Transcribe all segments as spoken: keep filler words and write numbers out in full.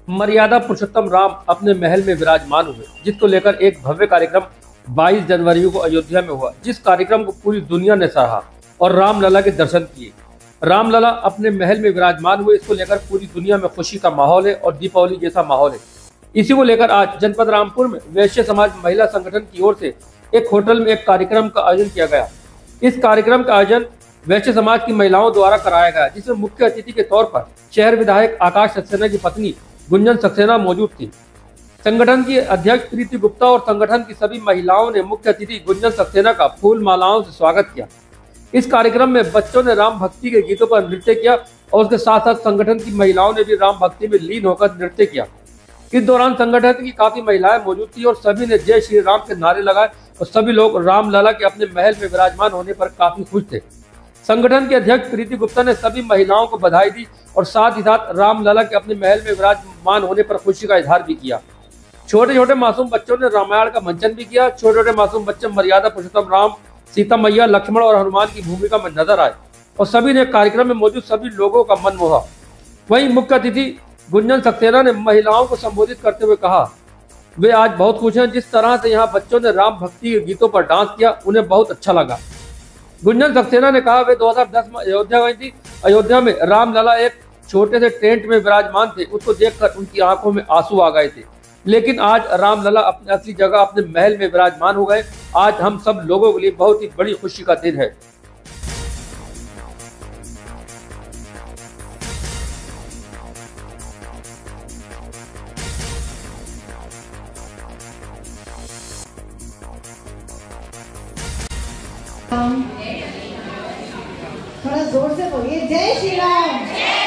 मर्यादा पुरुषोत्तम राम अपने महल में विराजमान हुए, जिसको लेकर एक भव्य कार्यक्रम बाईस जनवरी को अयोध्या में हुआ, जिस कार्यक्रम को पूरी दुनिया ने सराहा और रामलला के दर्शन किए। रामलला अपने महल में विराजमान हुए, इसको लेकर पूरी दुनिया में खुशी का माहौल है और दीपावली जैसा माहौल है। इसी को लेकर आज जनपद रामपुर में वैश्य समाज महिला संगठन की ओर से एक होटल में एक कार्यक्रम का आयोजन किया गया। इस कार्यक्रम का आयोजन वैश्य समाज की महिलाओं द्वारा कराया गया, जिसमें मुख्य अतिथि के तौर पर शहर विधायक आकाश सक्सेना की पत्नी गुंजन सक्सेना मौजूद थी। संगठन की अध्यक्ष प्रीति गुप्ता और संगठन की सभी महिलाओं ने मुख्य अतिथि गुंजन सक्सेना का फूल मालाओं से स्वागत किया। इस कार्यक्रम में बच्चों ने राम भक्ति के गीतों पर नृत्य किया और उसके साथ साथ संगठन की महिलाओं ने भी राम भक्ति में लीन होकर नृत्य किया। इस दौरान संगठन की काफी महिलाएं मौजूद थी और सभी ने जय श्री राम के नारे लगाए और सभी लोग रामलला के अपने महल में विराजमान होने पर काफी खुश थे। संगठन के अध्यक्ष प्रीति गुप्ता ने सभी महिलाओं को बधाई दी और साथ ही साथ रामलला के अपने महल में विराजमान होने पर खुशी का इजहार भी किया। छोटे छोटे मासूम बच्चों ने रामायण का मंचन भी किया। छोटे छोटे मासूम बच्चे मर्यादा पुरुषोत्तम राम, सीता मैया, लक्ष्मण और हनुमान की भूमिका में नजर आए और सभी ने कार्यक्रम में मौजूद सभी लोगों का मन मोहा। वहीं मुख्य अतिथि गुंजन सक्सेना ने महिलाओं को संबोधित करते हुए कहा, वे आज बहुत खुश हैं। जिस तरह से यहाँ बच्चों ने राम भक्ति के गीतों पर डांस किया, उन्हें बहुत अच्छा लगा। गुंजन सक्सेना ने कहा, वे दो हज़ार दस में अयोध्या गई थी। अयोध्या में रामलला एक छोटे से टेंट में विराजमान थे। उसको देखकर उनकी आंखों में आंसू आ गए थे, लेकिन आज रामलला अपने असली जगह अपने महल में विराजमान हो गए। आज हम सब लोगों के लिए बहुत ही बड़ी खुशी का दिन है। थोड़ा जोर से बोलिए, जय श्री राम।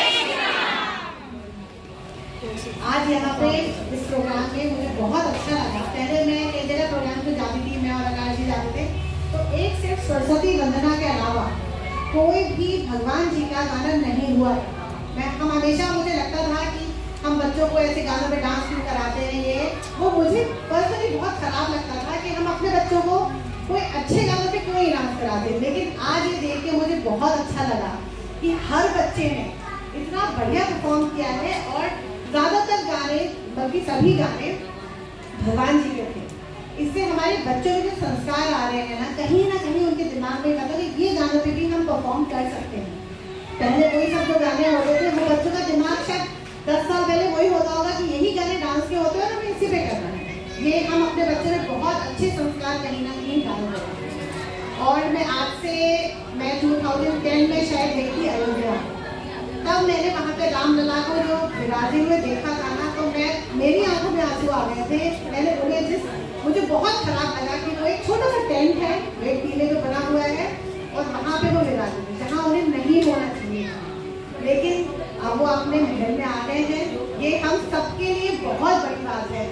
आज यहाँ पे इस प्रोग्राम में मुझे बहुत अच्छा लगा। पहले मैं कई जगह प्रोग्राम में जाती थी, मैं और आकाश जी जाते थे, तो एक सिर्फ सरस्वती वंदना के अलावा कोई भी भगवान जी का गाना नहीं हुआ। मैं हम हमेशा मुझे लगता था कि हम बच्चों को ऐसे गानों पे डांस क्यों कराते हैं, ये वो मुझे पर्सनली बहुत खराब लगता था कि हम अपने बच्चों को कोई अच्छे गानों पे क्यों नहीं डांस कराते। लेकिन आज ये देख के मुझे बहुत अच्छा लगा कि हर बच्चे ने इतना बढ़िया परफॉर्म किया है और ज़्यादातर गाने, बल्कि सभी गाने भगवान जी के थे। इससे हमारे बच्चों में जो संस्कार आ रहे हैं ना, कहीं ना कहीं उनके दिमाग में मतलब ये गानों पे भी हम परफॉर्म कर सकते हैं। पहले वही सब जो गाने होते थे, वो बच्चों का दिमाग शायद दस साल पहले वही होता होगा कि यही गाने डांस के होते हैं और हमें इसी पे करना है। ये हम अपने बच्चों में बहुत अच्छे संस्कार कहीं ना कहीं डाल रहे हैं। और मैं आज से मैं दो हज़ार दस में शायद गई थी अयोध्या, तब मैंने वहाँ पे रामलला को जो विराजे हुए देखा था ना, तो मैं मेरी आंखों में आंसू आ गए थे। मैंने उन्हें जिस मुझे बहुत खराब लगा कि वो एक छोटा सा टेंट है, एक टीले पे बना हुआ है और वहाँ पे वो विराजे थे जहाँ उन्हें नहीं होना चाहिए, लेकिन अब वो अपने महल में आ गए हैं। ये हम सबके लिए बहुत बड़ी बात है।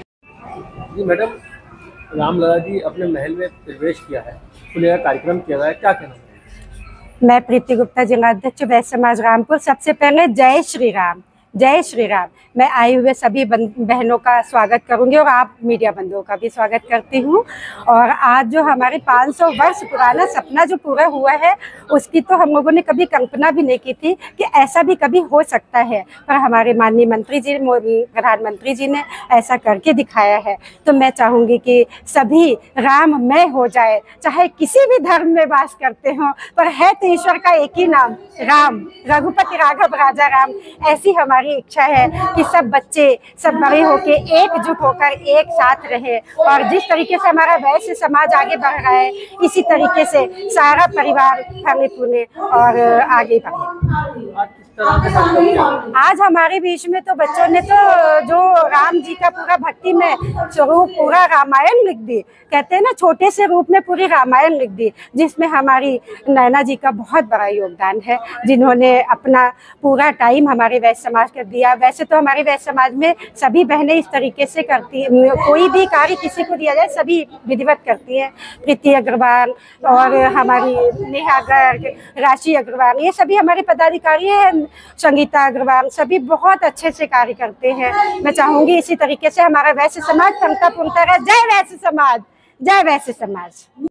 जी मैडम, रामलला जी अपने महल में प्रवेश किया है, खुलेगा कार्यक्रम किया गया है, क्या कहना है? मैं प्रीति गुप्ता, जिला अध्यक्ष वैश्य समाज रामपुर। सबसे पहले जय श्री राम, जय श्री राम। मैं आए हुए सभी बहनों का स्वागत करूंगी और आप मीडिया बंधुओं का भी स्वागत करती हूं। और आज जो हमारे पाँच सौ वर्ष पुराना सपना जो पूरा हुआ है, उसकी तो हम लोगों ने कभी कल्पना भी नहीं की थी कि ऐसा भी कभी हो सकता है, पर हमारे माननीय मंत्री जी, प्रधानमंत्री जी ने ऐसा करके दिखाया है। तो मैं चाहूँगी कि सभी राममय हो जाए, चाहे किसी भी धर्म में वास करते हों, पर है तो ईश्वर का एक ही नाम, राम, रघुपति राघव राजा राम। ऐसी हमारी इच्छा है कि सब बच्चे सब बड़े होकर एकजुट होकर एक साथ रहे और जिस तरीके से हमारा वैश्य समाज आगे बढ़ रहा है, इसी तरीके से सारा परिवार फले फूले और आगे बढ़े। आज हमारे बीच में तो बच्चों ने तो जो राम जी का पूरा भक्ति में स्वरूप पूरा रामायण लिख दी। कहते हैं ना, छोटे से रूप में पूरी रामायण लिख दी, जिसमें हमारी नैना जी का बहुत बड़ा योगदान है, जिन्होंने अपना पूरा टाइम हमारे वैश्य समाज कर दिया। वैसे तो हमारे वैश्य समाज में सभी बहनें इस तरीके से करती हैं, कोई भी कार्य किसी को दिया जाए सभी विधिवत करती हैं। प्रीति अग्रवाल और हमारी नेहा गर्ग, राशि अग्रवाल, ये सभी हमारे पदाधिकारी हैं, संगीता अग्रवाल, सभी बहुत अच्छे से कार्य करते हैं। मैं चाहूँगी इसी तरीके से हमारा वैश्य समाज फलता फूलता रहे। जय वैश्य समाज, जय वैश्य समाज।